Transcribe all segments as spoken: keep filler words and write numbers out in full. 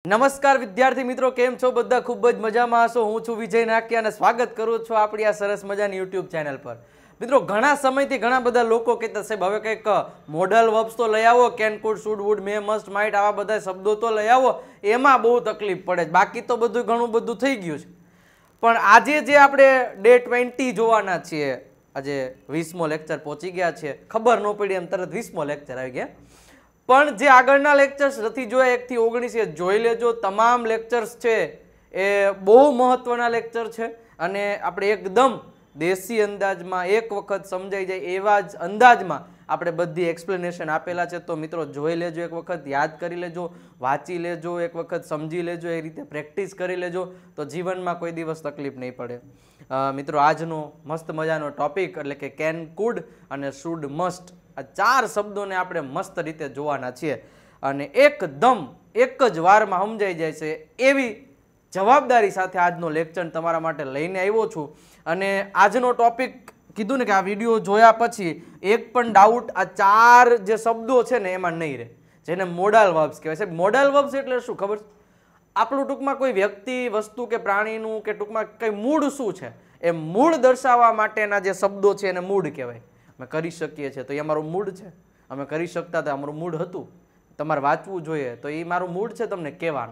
નમસ્કાર વિદ્યાર્થી મિત્રો, કેમ છો બધા? ખૂબ જ મજામાં હશો। હું છું વિજય નાકિયા અને સ્વાગત કરું છું આપણી આ સરસ મજાની યુટ્યુબ ચેનલ પર। મિત્રો, ઘણા સમયથી ઘણા બધા લોકો કહેતા સાહેબ હવે કંઈક મોડલ વર્બ્સ તો લઈ આવો, can, could, should, would, may, must, might આવા બધા શબ્દો તો લઈ આવો, એમાં બહુ તકલીફ પડે છે, બાકી તો બધું ઘણું બધું થઈ ગયું છે। પણ આજે જે આપણે ડે ટ્વેન્ટી જોવાના છીએ, આજે વીસમો લેક્ચર પહોંચી ગયા છે, ખબર ન પડી એમ તરત વીસમો લેક્ચર આવી ગયા। પણ જે આગળના લેક્ચર્સ નથી જોયા એક થી ઓગણીસ એ જોઈ લેજો। તમામ લેક્ચર્સ છે એ બહુ મહત્વના લેક્ચર છે અને આપણે એકદમ દેશી અંદાજમાં એક વખત સમજાઈ જાય એવા જ અંદાજમાં આપણે બધી એક્સપ્લેનેશન આપેલા છે। તો મિત્રો જોઈ લેજો, એક વખત યાદ કરી લેજો, વાંચી લેજો, એક વખત સમજી લેજો, એ રીતે પ્રેક્ટિસ કરી લેજો તો જીવનમાં કોઈ દિવસ તકલીફ નહીં પડે। મિત્રો, આજનો મસ્ત મજાનો ટોપિક એટલે કે કેન, કુડ અને શુડ, મસ્ટ આ ચાર શબ્દોને આપણે મસ્ત રીતે જોવાના છીએ અને એકદમ એક જ વારમાં સમજાઈ જાય છે એવી જવાબદારી સાથે આજનો લેક્ચર તમારા માટે લઈને આવ્યો છું। અને આજનો ટોપિક કીધું ને કે આ વિડીયો જોયા પછી એક પણ ડાઉટ આ ચાર જે શબ્દો છે ને એમાં નહીં રહે, જેને મોડલ વર્બ્સ કહેવાય છે। મોડલ વર્બ્સ એટલે શું ખબર? આપણું ટૂંકમાં કોઈ વ્યક્તિ, વસ્તુ કે પ્રાણીનું કે ટૂંકમાં કઈ મૂળ શું છે એ મૂળ દર્શાવવા માટેના જે શબ્દો છે એને મૂળ કહેવાય। અમે કરી શકીએ છીએ તો એ અમારું મૂડ છે, અમે કરી શકતા હતા અમારું મૂડ હતું, તમારે વાંચવું જોઈએ તો એ મારું મૂડ છે તમને કહેવાનું।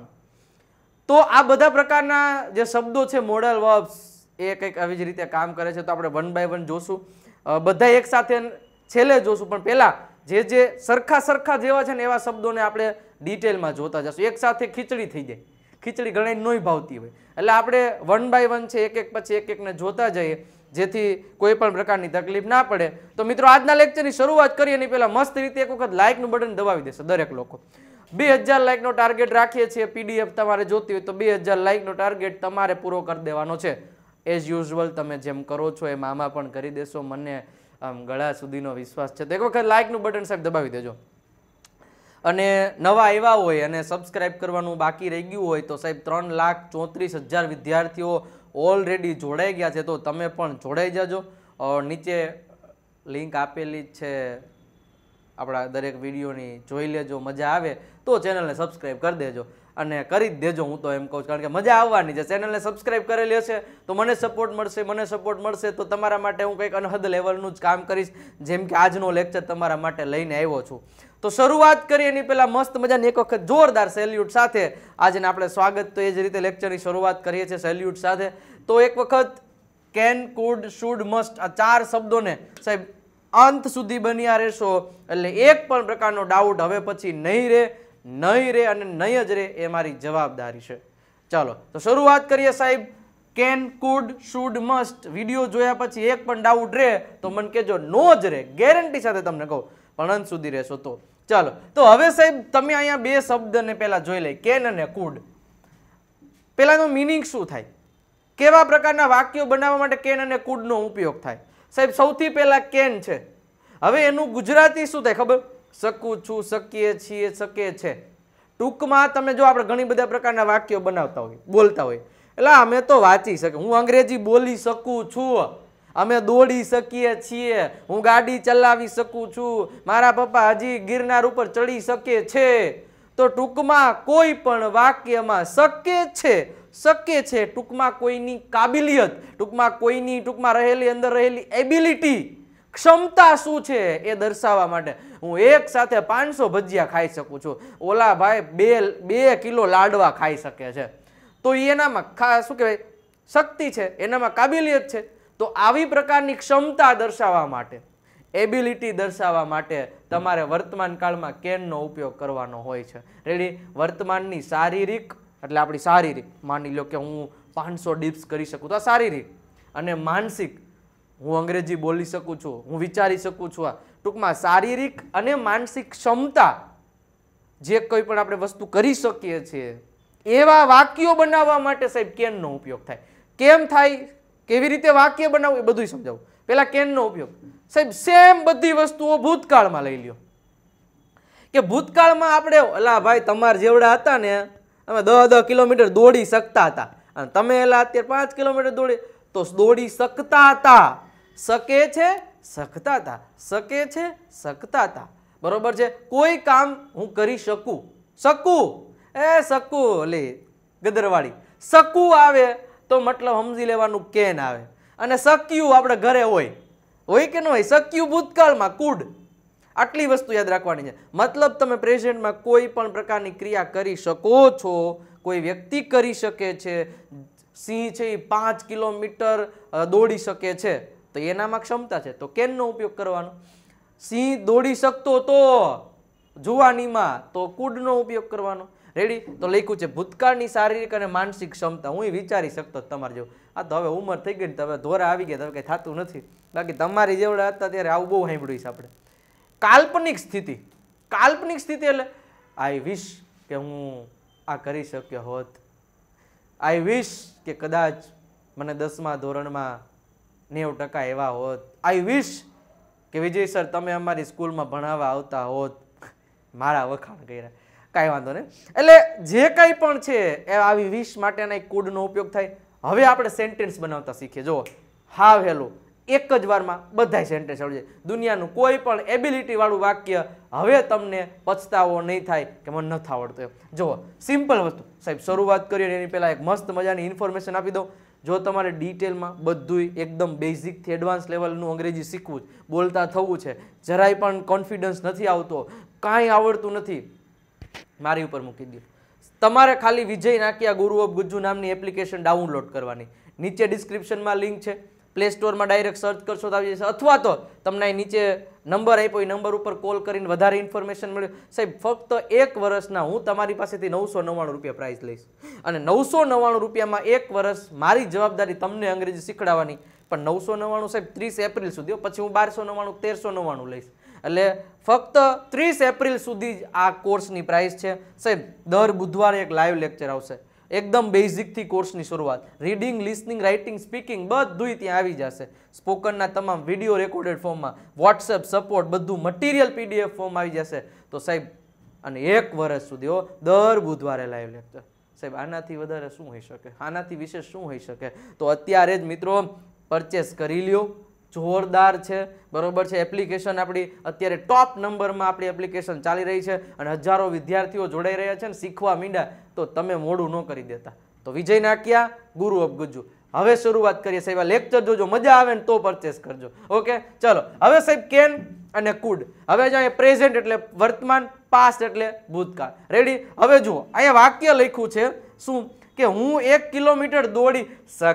તો આ બધા પ્રકારના જે શબ્દો છે મોડલ વર્બ્સ એ કંઈક આવી જ રીતે કામ કરે છે। તો આપણે વન બાય વન જોશું, બધા એક સાથે છેલ્લે જોશું, પણ પહેલા જે જે સરખા સરખા જેવા છે ને એવા શબ્દોને આપણે ડિટેલમાં જોતા જશું। એક સાથે ખીચડી થઈ જાય, ખીચડી ઘણી નોઈ ભાવતી હોય, એટલે આપણે વન બાય વન છે એક એક પછી એક એકને જોતા જઈએ જેથી કોઈ પણ પ્રકારની તકલીફ ના પડે। તો મિત્રો, આજના લેક્ચરની શરૂઆત કરીએ એની પહેલા મસ્ત રીતે એક વખત લાઇકનું બટન દબાવી દેશે દરેક લોકો। બે હજાર લાઇકનો ટાર્ગેટ રાખીએ છીએ, પીડીએફ તમારે જોતી હોય તો બે હજાર લાઇકનો ટાર્ગેટ તમારે પૂરો કરી દેવાનો છે। એઝ યુઝ્યુઅલ તમે જેમ કરો છો એમ આમાં પણ કરી દેશો, મને આમ ગળા સુધીનો વિશ્વાસ છે। તો એક વખત લાઇકનું બટન સાહેબ દબાવી દેજો। અને નવા આવ્યા હોય અને સબસ્ક્રાઇબ કરવાનું બાકી રહી ગયું હોય તો સાહેબ ત્રણ લાખ ચોત્રીસ હજાર વિદ્યાર્થીઓ ઓલરેડી જોડાઈ ગયા છે, તો તમે પણ જોડાઈ જાજો। નીચે લિંક આપેલી જ છે આપણા દરેક વિડીયોની, જોઈ લેજો, મજા આવે તો ચેનલને સબસ્ક્રાઈબ કરી દેજો અને કરી જ દેજો, હું તો એમ કહું છું, કારણ કે મજા આવવાની છે। ચેનલને સબસ્ક્રાઈબ કરેલી હશે તો મને સપોર્ટ મળશે, મને સપોર્ટ મળશે તો તમારા માટે હું કંઈક અનહદ લેવલનું જ કામ કરીશ, જેમ કે આજનો લેક્ચર તમારા માટે લઈને આવ્યો છું। તો શરૂઆત કરીએ એની પહેલા મસ્ત મજાની એક વખત જોરદાર સેલ્યુટ સાથે આજને આપણે સ્વાગત તો એ જ રીતે લેક્ચરની શરૂઆત કરીએ છીએ સેલ્યુટ સાથે। તો એક વખત કેન, કુડ, શુડ, મસ્ટ આ ચાર શબ્દોને સાહેબ અંત સુધી બન્યા રહેશો એટલે એક પણ પ્રકારનો ડાઉટ હવે પછી નહીં રહે, નહીં રહે અને નહીં જ રહે, એ મારી જવાબદારી છે। ચાલો તો શરૂઆત કરીએ સાહેબ। Can, could, should, must video જોયા પછી એક પણ ડાઉટ રહે તો મને કહેજો, નો જ રહે, ગેરંટી સાથે તમને કહું, પણ અંત સુધી રહેશો તો। ચાલો તો હવે સાહેબ તમે અહીંયા બે શબ્દને પહેલા જોઈ લે, કેન અને કુડ। પહેલાનો મિનિંગ શું થાય, કેવા પ્રકારના વાક્યો બનાવવા માટે કેન અને કુડનો ઉપયોગ થાય? સાહેબ સૌથી પહેલા કેન છે, હવે એનું ગુજરાતી શું થાય ખબર? શકું છું, શકીએ છીએ, શકે છે। ટૂંકમાં તમે જો આપણે ઘણી બધા પ્રકારના વાક્યો બનાવતા હોય, બોલતા હોય, એટલે અમે તો વાંચી શકીએ, હું અંગ્રેજી બોલી શકું છું, અમે દોડી શકીએ છીએ, હું ગાડી ચલાવી શકું છું, મારા પપ્પા હજી ગિરનાર ઉપર ચડી શકે છે। તો ટૂંકમાં કોઈ પણ વાક્યમાં શકે છે, શકે છે ટૂંકમાં કોઈની કાબિલિયત, ટૂંકમાં કોઈની ટૂંકમાં રહેલી અંદર રહેલી એબિલિટી, ક્ષમતા શું છે એ દર્શાવવા માટે હું એક સાથે પાંચસો ભજીયા ખાઈ શકું છું, ઓલા ભાઈ બે બે કિલો લાડવા ખાઈ શકે છે, તો એનામાં શું કહેવાય શક્તિ છે, એનામાં કાબિલિયત છે। તો આવી પ્રકારની ક્ષમતા દર્શાવવા માટે, એબિલિટી દર્શાવવા માટે તમારે વર્તમાન કાળમાં કેનનો ઉપયોગ કરવાનો હોય છે। રેડી? વર્તમાનની શારીરિક એટલે આપણી શારીરિક, માની લો કે હું પાંચસો ડિપ્સ કરી શકું તો આ શારીરિક, અને માનસિક હું અંગ્રેજી બોલી શકું છું, હું વિચારી શકું છું, આ ટૂંકમાં શારીરિક અને માનસિક ક્ષમતા જે કોઈ પણ આપણે વસ્તુ કરી શકીએ છીએ એવા વાક્યો બનાવવા માટે સાહેબ કેનનો ઉપયોગ થાય। કેમ થાય, કેવી રીતે વાક્ય બનાવવું એ બધું સમજાવું। પહેલા કેનનો ઉપયોગ સાહેબ સેમ બધી વસ્તુઓ ભૂતકાળમાં લઈ લ્યો કે ભૂતકાળમાં આપણે અલા ભાઈ તમારા જેવડા હતા ને અમે દસ દસ કિલોમીટર દોડી શકતા હતા અને તમે એલા અત્યારે પાંચ કિલોમીટર દોડી તો દોડી શકતા હતા, શકે છે, શકતા હતા, શકે છે, શકતા હતા, બરોબર છે। કોઈ કામ હું કરી શકું, શકું એ શકુ લે ગદરવાળી શકુ આવે તો મતલબ સમજી લેવાનું કેન આવે, અને શક્યું આપણે ઘરે હોય હોય કે ન હોય, શક્યું ભૂતકાળમાં કુડ. આટલી વસ્તુ યાદ રાખવાની છે. મતલબ તમે પ્રેઝન્ટમાં કોઈ પણ પ્રકારની ક્રિયા કરી શકો છો, કોઈ વ્યક્તિ કરી શકે છે. સિંહ છે એ પાંચ કિલોમીટર દોડી શકે છે તો એનામાં ક્ષમતા છે, તો કેનનો ઉપયોગ કરવાનો. સિંહ દોડી શકતો તો જુવાનીમાં તો કુડનો ઉપયોગ કરવાનો. રેડી? તો લખ્યું છે ભૂતકાળની શારીરિક અને માનસિક ક્ષમતા. હું વિચારી શકતો તમારે જેવું. આ તો હવે ઉંમર થઈ ગઈ ને, હવે ધોરા આવી ગયા, હવે કંઈ થતું નથી. બાકી તમારી જેવડા હતા ત્યારે આવું બહુ સાંભળ્યું છે આપણે. કાલ્પનિક સ્થિતિ. કાલ્પનિક સ્થિતિ એટલે આઈ વિશ કે હું આ કરી શક્યો હોત. આઈ વિશ કે કદાચ મને દસમા ધોરણમાં નેવું ટકા એવા હોત. આઈ વિશ કે વિજય સર તમે અમારી સ્કૂલમાં ભણાવવા આવતા હોત. મારા વખાણ કર્યા. કાંઈ વાંધો નહીં. એટલે જે કંઈ પણ છે એ આવી વિશ માટેના એક કુડનો ઉપયોગ થાય. હવે આપણે સેન્ટેન્સ બનાવતા શીખીએ. જો હાવ હેલો એક જ વારમાં બધા સેન્ટેન્સ આવડી જાય. દુનિયાનું કોઈ પણ એબિલિટી વાળું વાક્ય હવે તમને પછતાવો નહીં થાય કે મને નથી આવડતું એમ. જો સિમ્પલ વસ્તુ સાહેબ શરૂઆત કરીએ એની પહેલાં એક મસ્ત મજાની ઇન્ફોર્મેશન આપી દઉં. જો તમારે ડિટેલમાં બધું એકદમ બેઝિકથી એડવાન્સ લેવલનું અંગ્રેજી શીખવું છે, બોલતા થવું છે, જરાય પણ કોન્ફિડન્સ નથી આવતો, કાંઈ આવડતું નથી, મારી ઉપર મૂકી દો. તમારે ખાલી વિજય નાકિયા ગુરુ ઓફ ગુજ્જુ નામની એપ્લિકેશન ડાઉનલોડ કરવાની. નીચે ડિસ્ક્રિપ્શનમાં લિંક છે. પ્લે સ્ટોરમાં ડાયરેક્ટ સર્ચ કરશો તો આવી જશે, અથવા તો તમને નીચે નંબર આપ્યો એ નંબર ઉપર કોલ કરીને વધારે ઇન્ફોર્મેશન મળે. સાહેબ ફક્ત એક વર્ષના હું તમારી પાસેથી નવસો નવ્વાણું રૂપિયા પ્રાઇસ લઈશ, અને નવસો નવ્વાણું રૂપિયામાં એક વર્ષ મારી જવાબદારી તમને અંગ્રેજી શીખડાવવાની. પણ નવસો નવ્વાણું સાહેબ ત્રીસ એપ્રિલ સુધી, પછી હું બારસો નવ્વાણું તેરસો નવ્વાણું લઈશ. એટલે ફક્ત ત્રીસ એપ્રિલ સુધી જ આ કોર્સની પ્રાઇસ છે. સાહેબ દર બુધવારે એક લાઈવ લેક્ચર આવશે. એકદમ બેઝિકથી કોર્સની શરૂઆત. રીડિંગ, લિસનિંગ, રાઇટિંગ, સ્પીકિંગ બધું ત્યાં આવી જશે. સ્પોકનના તમામ વિડીયો રેકોર્ડેડ ફોર્મમાં, વોટ્સએપ સપોર્ટ બધું મટીરિયલ પીડીએફ ફોર્મ આવી જશે. તો સાહેબ અને એક વર્ષ સુધી હો દર બુધવારે લાઈવ લેક્ચર. સાહેબ આનાથી વધારે શું હોઈ શકે, આનાથી વિશેષ શું હોઈ શકે? તો અત્યારે જ મિત્રો પરચેસ કરી લ્યો. જોરદાર છે, બરોબર છે. એપ્લિકેશન આપણી અત્યારે ટોપ નંબરમાં આપણી એપ્લિકેશન ચાલી રહી છે અને હજારો વિદ્યાર્થીઓ જોડાઈ રહ્યા છે ને શીખવા માંડ્યા. તો તમે મોડું ન કરી દેતા. તો વિજય નાકિયા ગુરુ ઓફ ગુજ્જુ. હવે શરૂઆત કરીએ સાહેબ. આ લેક્ચર જોજો, મજા આવે ને તો પરચેસ કરજો. ઓકે ચલો હવે સાહેબ કેન અને કુડ. હવે જો અહીંયા પ્રેઝન્ટ એટલે વર્તમાન, પાસ્ટ એટલે ભૂતકાળ. રેડી? હવે જુઓ અહીંયા વાક્ય લખ્યું છે શું કે હું એક કિલોમીટર દોડી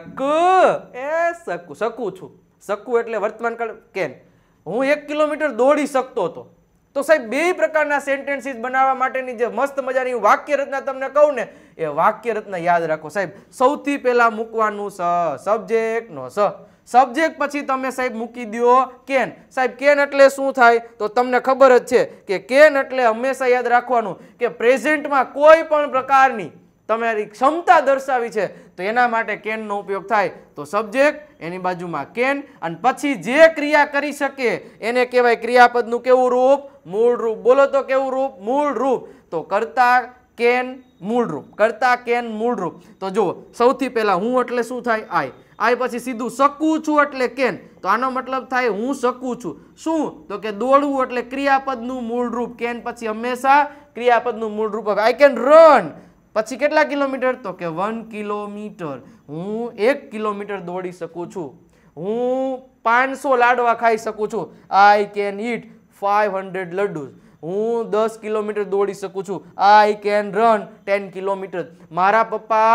શકું. એ શકું શકું છું. શકું એટલે વર્તમાન કાળ કેન. હું એક કિલોમીટર દોડી શકતો હતો. તો સાહેબ બે પ્રકારના સેન્ટેન્સીસ બનાવવા માટેની જે મસ્ત મજાની વાક્ય રચના તમને કહું ને એ વાક્ય રચના યાદ રાખો સાહેબ. સૌથી પહેલા મૂકવાનું સ, સબ્જેક્ટ નો સ. સબ્જેક્ટ પછી તમે સાહેબ મૂકી દો કેન. સાહેબ કેન એટલે શું થાય તો તમને ખબર જ છે કે કેન એટલે હંમેશા યાદ રાખવાનું કે પ્રેઝન્ટમાં કોઈ પણ પ્રકારની તમારી ક્ષમતા દર્શાવી છે તો એના માટે કેનનો ઉપયોગ થાય. તો સબ્જેક્ટ એની બાજુમાં કેન, અને પછી જે ક્રિયા કરી શકે એને કહેવાય ક્રિયાપદનું કેવું રૂપ? મૂળ રૂપ. બોલો તો કેવું રૂપ? મૂળ રૂપ. તો કરતા કેન મૂળ રૂપ. કરતા કેન મૂળ રૂપ. તો જુઓ સૌથી પહેલા હું એટલે શું થાય? આઈ. આઈ પછી સીધું શકું છું એટલે કેન. તો આનો મતલબ થાય હું શકું છું. શું? તો કે દોડવું એટલે ક્રિયાપદનું મૂળ રૂપ. કેન પછી હંમેશા ક્રિયાપદનું મૂળ રૂપ. I can run. પછી કેટલા કિલોમીટર? તો કે વન કિલોમીટર. હું એક કિલોમીટર દોડી શકું છું. હું પાંચસો લાડવા ખાઈ શકું છું. I can eat five hundred laddu. હું દસ કિલોમીટર દોડી શકું છું. I can run ten kilometre. મારા પપ્પા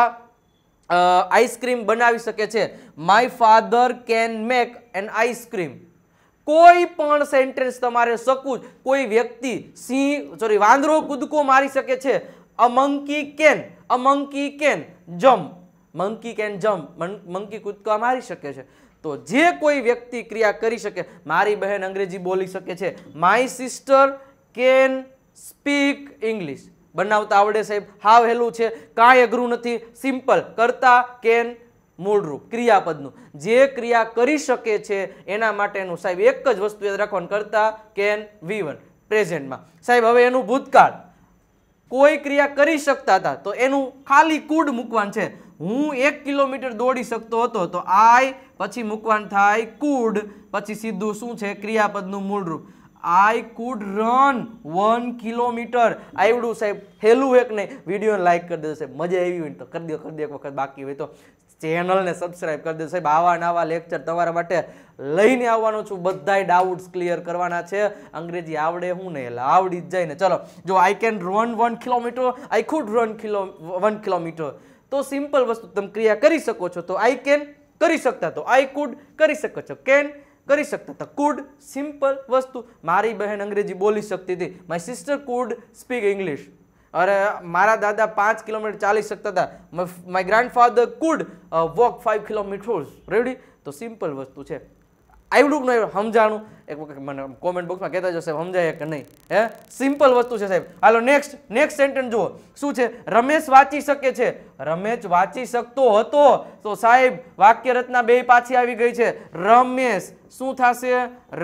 આઈસ્ક્રીમ બનાવી શકે છે. My father can make an ice cream. કોઈ પણ સેન્ટેન્સ તમારે શકું. કોઈ વ્યક્તિ સિંહ સોરી વાંદરો કૂદકો મારી શકે છે. A monkey can, a monkey can jump. Monkey can jump. Monkey કૂદકા મારી શકે છે. તો જે કોઈ વ્યક્તિ ક્રિયા કરી શકે. મારી બહેન અંગ્રેજી બોલી શકે છે. My sister can speak English. બનાવતા આવડે સાહેબ. હાવ હેલું છે, કાંઈ અઘરું નથી. સિમ્પલ. કરતા કેન મૂળ રૂપ ક્રિયાપદનું. જે ક્રિયા કરી શકે છે એના માટેનું સાહેબ એક જ વસ્તુ યાદ રાખવાનું. કરતા કેન વી વન પ્રેઝન્ટમાં. સાહેબ હવે એનું ભૂતકાળ કોઈ ક્રિયા કરી શકતા હતા તો એનું ખાલી કુડ મૂકવાનું છે. હું એક કિલોમીટર દોડી શકતો હતો તો આઈ પછી મૂકવાનું થાય કુડ, પછી સીધું શું છે ક્રિયાપદનું મૂળ રૂપ. I could run one kilometre. આવડું સાહેબ હેલું એક નહીં. વિડીયોને લાઈક કરી દેજો સાહેબ. મજા આવી હોય ને તો કરી દો કરી દો એક વખત. બાકી હોય તો ચેનલને સબસ્ક્રાઇબ કરી દેજો સાહેબ. આવા નવા લેક્ચર તમારા માટે લઈને આવવાનો છું. બધાય ડાઉટ્સ ક્લિયર કરવાના છે. અંગ્રેજી આવડે હું નહીં એટલે આવડી જ જાય ને. ચલો જો I can run one kilometre, I could run kilo one kilometre, તો સિમ્પલ વસ્તુ તમે ક્રિયા કરી શકો છો. તો આઈ કેન કરી શકતા, તો આઈ કુડ કરી શકો છો. કેન કરી શકતા હતા. કુડ સિમ્પલ વસ્તુ. મારી બહેન અંગ્રેજી બોલી શકતી હતી. My sister could speak English. અરે મારા દાદા પાંચ કિલોમીટર ચાલી શકતા હતા. My grandfather could walk five kilometres. Ready? તો સિમ્પલ વસ્તુ છે. આવડું નહીં સમજાણું એક વખત મને કોમેન્ટ બોક્સમાં કહેતા જો સાહેબ સમજાય કે નહીં. હે સિમ્પલ વસ્તુ છે સાહેબ. હાલો નેક્સ્ટ નેક્સ્ટ સેન્ટેન્સ જુઓ શું છે. રમેશ વાંચી શકે છે. રમેશ વાંચી શકતો હતો. તો સાહેબ વાક્ય રચના બે પાછી આવી ગઈ છે. રમેશ શું થશે?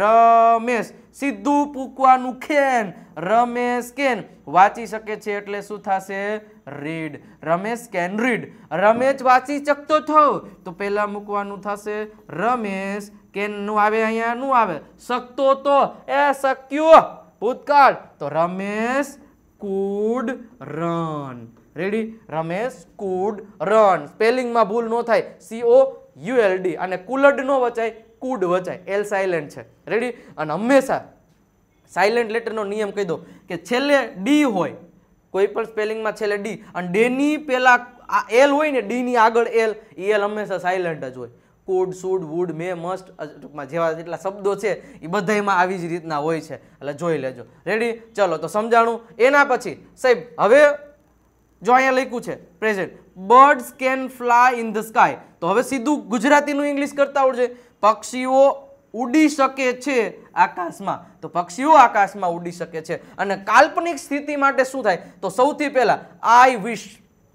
રમેશ સીધું પૂકવાનું ખેન. રમેશ કેન વાંચી શકે છે એટલે શું થશે? Read. Ramesh can read. Ramesh વાંચી શકતો થો તો પહેલા મૂકવાનું થશે રમેશ કેન નું આવે અહીંયા નું આવે. શકતો તો એ શક્યો ભૂતકાળ તો Ramesh could run. Ready? Ramesh could run. સ્પેલિંગમાં ભૂલ ન થાય. C O U L D અને કુલડ નો વચાય, કુડ વચાય. એલ સાયલેન્ટ છે. રેડી? અને હંમેશા સાયલેન્ટ લેટરનો નિયમ કહી દો કે છેલ્લે ડી હોય કોઈ પણ સ્પેલિંગમાં છેલ્લે ડી અને ડેની પેલા એલ હોય ને ડી ની આગળ એલ, એ એલ હંમેશા સાયલેન્ટ જ હોય. Could, should, would, may, must ટૂંકમાં જેવા જેટલા શબ્દો છે એ બધામાં આવી જ રીતના હોય છે. એટલે જોઈ લેજો. રેડી? ચલો તો સમજાણું. એના પછી સાહેબ હવે જો અહીંયા લખ્યું છે present birds can fly in the sky. તો હવે સીધું ગુજરાતીનું ઇંગ્લિશ કરતા આવડશે. પક્ષીઓ ઉડી શકે છે આકાશમાં. તો પક્ષીઓ આકાશમાં ઉડી શકે છે. અને કાલ્પનિક સ્થિતિ માટે શું થાય? તો સૌથી પહેલા આઈ વિશ,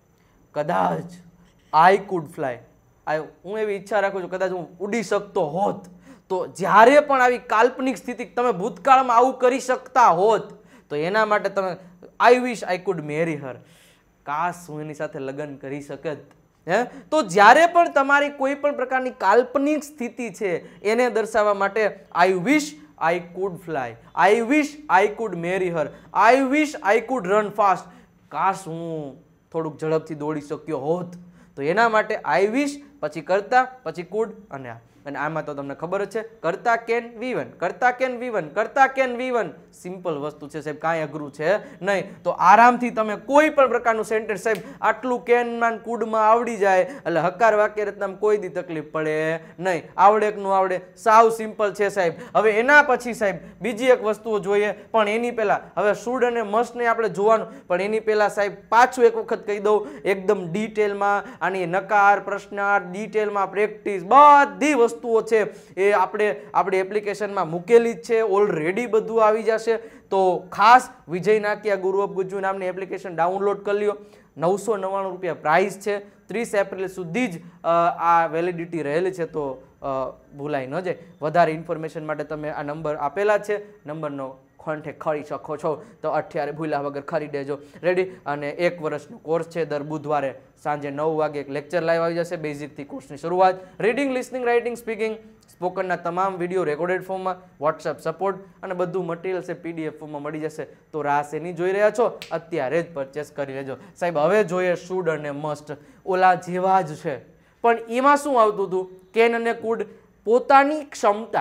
કદાચ આઈ કુડ ફ્લાય. હું એવી ઈચ્છા રાખું છું કદાચ હું ઉડી શકતો હોત. તો જ્યારે પણ આવી કાલ્પનિક સ્થિતિ તમે ભૂતકાળમાં આવું કરી શકતા હોત તો એના માટે તમે આઈ વિશ આઈ કુડ મેરી હર. કાશ હું એની સાથે લગ્ન કરી શકત. હે તો જ્યારે પણ તમારી કોઈ પણ પ્રકારની કાલ્પનિક સ્થિતિ છે એને દર્શાવવા માટે I wish I could fly, I wish I could marry her, I wish I could run fast. કાશ હું થોડુંક ઝડપથી દોડી શક્યો હોત. તો એના માટે આઈ વિશ પછી કરતા પછી કુડ અને આ. અને આમાં તો તમને ખબર જ છે કરતા કેન વી વન, કરતા કેન વી વન, કરતા કેન વી વન. સિમ્પલ વસ્તુ છે સાહેબ, કાંઈ અઘરું છે નહીં. તો આરામથી તમે કોઈ પણ પ્રકારનું સેન્ટેન્સ સાહેબ આટલું કેનમાં કુડમાં આવડી જાય એટલે હકાર વાક્ય રચનામાં કોઈ દી તકલીફ પડે નહીં. આવડે કે ન આવડે સાવ સિમ્પલ છે સાહેબ. હવે એના પછી સાહેબ બીજી એક વસ્તુઓ જોઈએ પણ એની પહેલા હવે શુડ અને મસ્ટ ને આપણે જોવાનું. પણ એની પહેલા સાહેબ પાછું એક વખત કહી દઉં એકદમ ડિટેલમાં આની નકાર, પ્રશ્નાર્થ, ડિટેલમાં પ્રેક્ટિસ બધી વસ્તુઓ છે એ આપણે આપણી એપ્લિકેશનમાં મૂકેલી જ છે. ઓલરેડી બધું આવી જશે. તો ખાસ વિજય નાકિયા ગુરુ ઓફ ગુજ્જુ નામની એપ્લિકેશન ડાઉનલોડ કરી લ્યો. નવસો નવ્વાણું રૂપિયા પ્રાઇસ છે. ત્રીસ એપ્રિલ સુધી જ આ વેલિડિટી રહેલી છે. તો ભૂલાઈ ન જાય. વધારે ઇન્ફોર્મેશન માટે તમે આ નંબર આપેલા છે, નંબરનો કોન્ટેક્ટ કરી શકો છો. તો અત્યારે ભૂલ્યા વગર ખરી દેજો. રેડી? અને એક વર્ષનો કોર્સ છે. દર બુધવારે સાંજે નવ વાગે એક લેક્ચર લાઈવ આવી જશે. બેઝિકથી કોર્સની શરૂઆત. રીડિંગ, લિસનિંગ, રાઇટિંગ, સ્પીકિંગ, સ્પોકનના તમામ વિડીયો રેકોર્ડેડ ફોર્મમાં, વોટ્સએપ સપોર્ટ અને બધું મટીરિયલ છે પીડીએફ ફોર્મમાં મળી જશે. તો રાહ શેની જોઈ રહ્યા છો? અત્યારે જ પરચેસ કરી લેજો. સાહેબ હવે જોઈએ શુડ અને મસ્ટ. ઓલા જેવા જ છે પણ એમાં શું આવતું હતું? કેન અને કુડ પોતાની ક્ષમતા,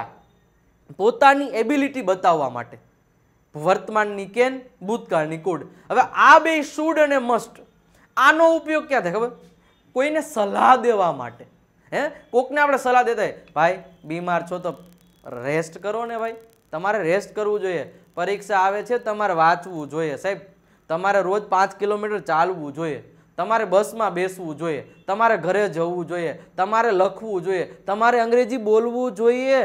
પોતાની એબિલિટી બતાવવા માટે. વર્તમાનની કેન, ભૂતકાળની કુડ. હવે આ બે શુડ અને મસ્ટ આનો ઉપયોગ ક્યાં થાય ખબર? કોઈને સલાહ દેવા માટે. હે કોકને આપણે સલાહ દેતા હોય ભાઈ બીમાર છો તો રેસ્ટ કરો ને ભાઈ, તમારે રેસ્ટ કરવું જોઈએ. પરીક્ષા આવે છે તમારે વાંચવું જોઈએ સાહેબ. તમારે રોજ પાંચ કિલોમીટર ચાલવું જોઈએ. તમારે બસમાં બેસવું જોઈએ. તમારે ઘરે જવું જોઈએ. તમારે લખવું જોઈએ. તમારે અંગ્રેજી બોલવું જોઈએ.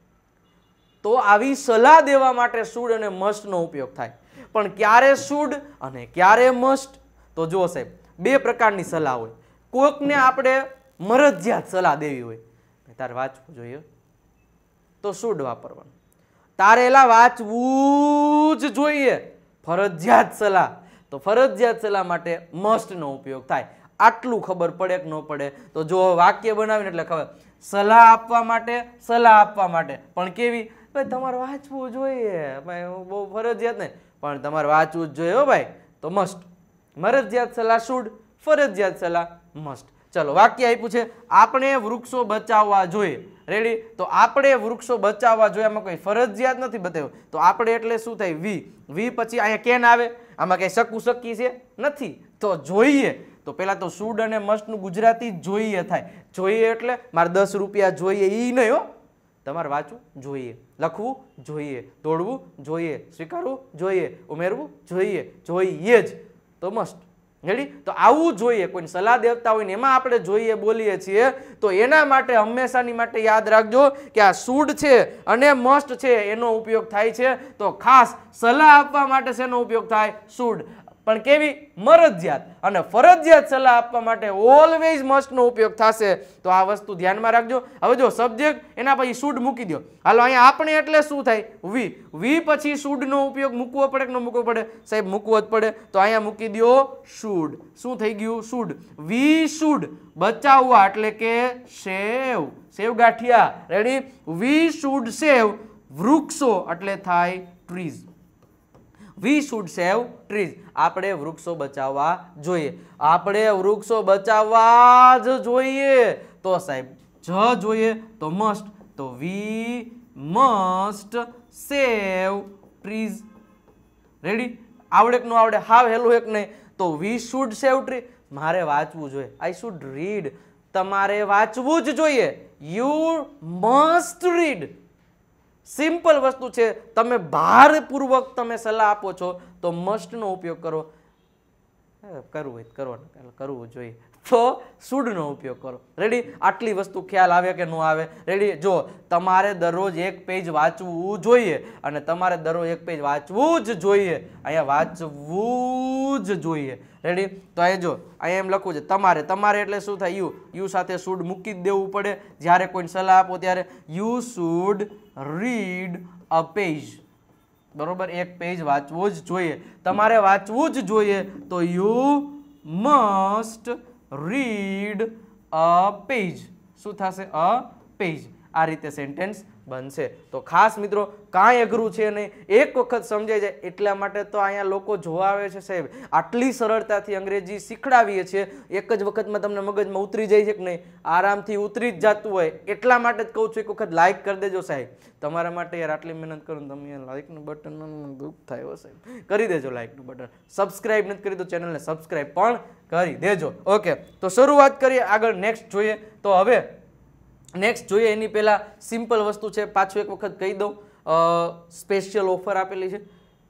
તો આવી સલાહ દેવા માટે શુડ અને મસ્ટનો ઉપયોગ થાય. પણ ક્યારે શુડ અને ક્યારે મસ્ટ? તો જુઓ સાહેબ બે પ્રકારની સલાહ હોય. કોકને આપણે મરજિયાત સલાહ દેવી હોય, તારે વાંચવું જોઈએ તો શુડ વાપરવાનું. તારે એલા વાંચવું જ જોઈએ, ફરજિયાત સલાહ તો ફરજિયાત સલાહ માટે મસ્ટનો ઉપયોગ થાય. આટલું ખબર પડે કે ન પડે? તો જો વાક્ય બનાવીને એટલે ખબર સલાહ આપવા માટે, સલાહ આપવા માટે પણ કેવી? ભાઈ તમારે વાંચવું જોઈએ ભાઈ, બહુ ફરજિયાત નહીં પણ તમારે વાંચવું જ જોઈએ હો ભાઈ. તો મસ્ટ, મરજિયાત સલાહ શુડ, ફરજિયાત સલાહ મસ્ટ. ચલો વાક્ય આપ્યું છે આપણે વૃક્ષો બચાવવા જોઈએ. રેડી? તો આપણે વૃક્ષો બચાવવા જોઈએ, આમાં કોઈ ફરજિયાત નથી બતાવ્યું. તો આપણે એટલે શું થાય? વી. વી પછી અહીંયા કેન આવે, આમાં કઈ શકું શકી છે નથી. તો જોઈએ તો પેલા તો શુડ અને મસ્ટ નું ગુજરાતી જોઈએ થાય. જોઈએ એટલે મારે દસ રૂપિયા જોઈએ ઈ નહીં હો, તમારે વાંચવું જોઈએ, લખવું જોઈએ, દોડવું જોઈએ, સ્વીકારવું જોઈએ, ઉમેરવું જોઈએ, જોઈએ જ તો મસ્ટ. રેડી? તો આવું જોઈએ. કોઈને સલાહ દેવતા હોય ને એમાં આપણે જોઈએ બોલીએ છીએ તો એના માટે હંમેશાની માટે યાદ રાખજો કે આ શુડ છે અને મસ્ટ છે એનો ઉપયોગ થાય છે. તો ખાસ સલાહ આપવા માટે શેનો ઉપયોગ થાય? શુડ. પણ કેવી? મરજિયાત. અને ફરજિયાત સલાહ આપવા માટે ઓલવેઝ મસ્ટ નો ઉપયોગ થશે. તો આ વસ્તુ ધ્યાનમાં રાખજો. હવે જો સબ્જેક્ટ એના પછી શુડ મૂકી દો. હાલો અહીંયા આપણે એટલે શું થાય? વી. વી પછી શુડ નો ઉપયોગ મૂકવો પડે કે ન મૂકવો પડે? સાહેબ મૂકવો જ પડે. તો અહીંયા મૂકી દો શુડ. શું થઈ ગયું? શુડ. વી શુડ બચાવવા એટલે કે સેવ, સેવ ગાંઠિયા. રેડી? વી શુડ સેવ વૃક્ષો એટલે થાય trees. We should save trees. આપણે વૃક્ષો બચાવવા જોઈએ. આપણે વૃક્ષો બચાવવા જ જોઈએ. તો સાહેબ જ જોઈએ તો મસ્ટ. તો we must save trees. Ready? આવડે કે ન આવડે? હાવ હેલું એક નહીં. તો વી શુડ સેવ ટ્રી. મારે વાંચવું જોઈએ. I should read. તમારે વાંચવું જ જોઈએ. You must read. સિમ્પલ વસ્તુ છે. તમે ભારપૂર્વક તમે સલાહ આપો છો તો મસ્ટ નો ઉપયોગ કરો. કરવું હોય કરવાનું, કરવું જોઈએ તો શુડ નો ઉપયોગ કરો. રેડી? આટલી વસ્તુ ખ્યાલ આવે કે ન આવે? રેડી? જો તમારે દરરોજ એક પેજ વાંચવું જોઈએ અને તમારે દરરોજ એક પેજ વાંચવું જ જોઈએ. અહીંયા વાંચવું જ જોઈએ. રેડી? તો અહીંયા જો અહીંયા એમ લખવું છે તમારે. તમારે એટલે શું થાય? યુ. યુ સાથે શુડ મૂકી જ દેવું પડે જ્યારે કોઈને સલાહ આપો ત્યારે. You should read a page. બરોબર? એક પેજ વાંચવું જ જોઈએ. તમારે વાંચવું જ જોઈએ તો you must read a page. શું થશે? A page. આ રીતે સેન્ટેન્સ બનશે. તો ખાસ મિત્રો કાંઈ અઘરું છે નહીં, એક વખત સમજાઈ જાય એટલા માટે તો અહીંયા લોકો જોવા આવે છે સાહેબ. આટલી સરળતાથી અંગ્રેજી શીખડાવીએ છીએ, એક જ વખતમાં તમને મગજમાં ઉતરી જાય છે કે નહીં? આરામથી ઉતરી જ જતું હોય. એટલા માટે જ કહું છું એક વખત લાઈક કરી દેજો સાહેબ. તમારા માટે યાર આટલી મહેનત કરું તમે લાઈકનું બટન દુઃખ થાય હો સાહેબ. કરી દેજો લાઈકનું બટન. સબસ્ક્રાઇબ નથી કરી તો ચેનલને સબસ્ક્રાઇબ પણ કરી દેજો. ઓકે, તો શરૂઆત કરીએ. આગળ નેક્સ્ટ જોઈએ. તો હવે નેક્સ્ટ જોઈએ એની પહેલા સિમ્પલ વસ્તુ છે. પાછું એક વખત કહી દઉં, સ્પેશિયલ ઓફર આપેલી છે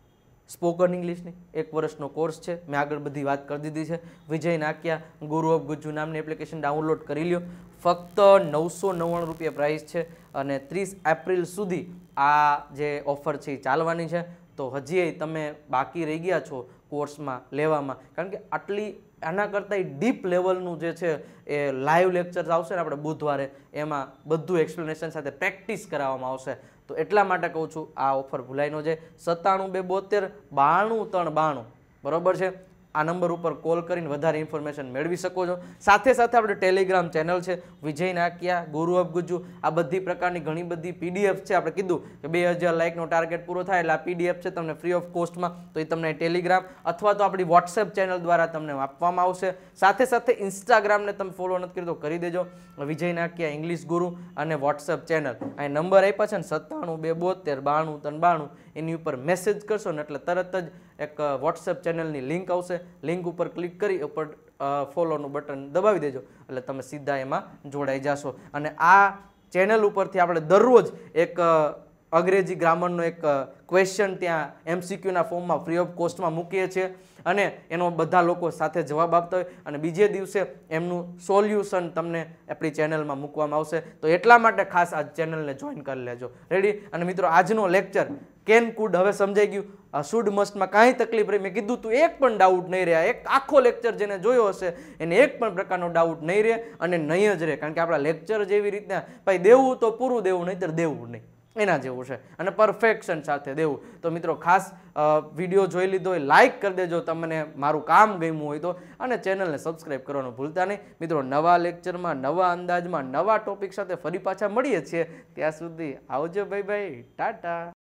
સ્પોકન ઇંગ્લિશની. એક વર્ષનો કોર્સ છે. મેં આગળ બધી વાત કરી દીધી છે. વિજય નાકિયા ગુરુ ઓફ ગુજ્જુ નામની એપ્લિકેશન ડાઉનલોડ કરી લ્યો. ફક્ત નવસો નવ્વાણું રૂપિયા પ્રાઇસ છે અને ત્રીસ એપ્રિલ સુધી આ જે ઓફર છે એ ચાલવાની છે. તો હજી તમે બાકી રહી ગયા છો કોર્સમાં લેવામાં, કારણ કે આટલી આના કરતાં ડીપ લેવલનું જે છે એ લાઈવ લેક્ચર્સ આવશે ને આપણે બુધવારે, એમાં બધું એક્સપ્લેનેશન સાથે પ્રેક્ટિસ કરાવવામાં આવશે. તો એટલા માટે કહું છું આ ઓફર ભૂલાઈ ન જાય. સત્તાણું બે બોતેર બાણું ત્રણ બાણું બરોબર છે. આ નંબર ઉપર કોલ કરીને વધારે ઇન્ફોર્મેશન મેળવી શકો છો. સાથે સાથે આપણે ટેલિગ્રામ ચેનલ છે વિજય નાકિયા ગુરુ ઓફ ગુજ્જુ. આ બધી પ્રકારની ઘણી બધી પીડીએફ છે. આપણે કીધું કે બે હજાર લાઇકનો ટાર્ગેટ પૂરો થાય એટલે આ પીડીએફ છે તમને ફ્રી ઓફ કોસ્ટમાં. તો એ તમને ટેલિગ્રામ અથવા તો આપણી વોટ્સએપ ચેનલ દ્વારા તમને આપવામાં આવશે. સાથે સાથે ઇન્સ્ટાગ્રામને તમે ફોલો નથી કરી તો કરી દેજો, વિજય નાકિયા ઇંગ્લિશ ગુરુ, અને વોટ્સએપ ચેનલ. અહીં નંબર આપ્યા છે ને સત્તાણું બે બોતેર બાણું ત્રણ બાણું, એની ઉપર મેસેજ કરશો ને એટલે તરત જ એક વોટ્સએપ ચેનલની લિંક આવશે. લિંક ઉપર ક્લિક કરી ઉપર ફોલોનું બટન દબાવી દેજો એટલે તમે સીધા એમાં જોડાઈ જશો. અને આ ચેનલ ઉપરથી આપણે દરરોજ એક અંગ્રેજી ગ્રામરનો એક ક્વેશ્ચન ત્યાં એમસીક્યુના ફોર્મમાં ફ્રી ઓફ કોસ્ટમાં મૂકીએ છીએ અને એનો બધા લોકો સાથે જવાબ આપતા હોય અને બીજે દિવસે એમનું સોલ્યુશન તમને આપણી ચેનલમાં મૂકવામાં આવશે. તો એટલા માટે ખાસ આ ચેનલને જોઈન કરી લેજો. રેડી? અને મિત્રો આજનો લેક્ચર કેન કુડ હવે સમજાઈ ગયું. આ શુડ મસ્ટમાં કાંઈ તકલીફ રહી મેં કીધું તું એક પણ ડાઉટ નહીં રહે. એક આખો લેક્ચર જેને જોયો હશે એને એક પણ પ્રકારનો ડાઉટ નહીં રહે અને નહીં જ રહે, કારણ કે આપણા લેક્ચર જેવી રીતના ભાઈ દેવું તો પૂરું દેવું, નહીંતર દેવું નહીં. એના જેવું છે અને પરફેક્શન સાથે દેવું. તો મિત્રો ખાસ વિડીયો જોઈ લીધો હોય લાઇક કરી દેજો તમને મારું કામ ગમ્યું હોય તો, અને ચેનલને સબસ્ક્રાઈબ કરવાનું ભૂલતા નહીં. મિત્રો નવા લેક્ચરમાં નવા અંદાજમાં નવા ટોપિક સાથે ફરી પાછા મળીએ છીએ. ત્યાં સુધી આવજો, બાય બાય, ટાટા.